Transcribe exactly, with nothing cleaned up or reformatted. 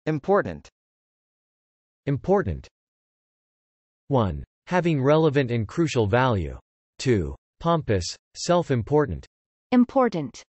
Important. Important. one. Having relevant and crucial value. two. Pompous, self-important. Important.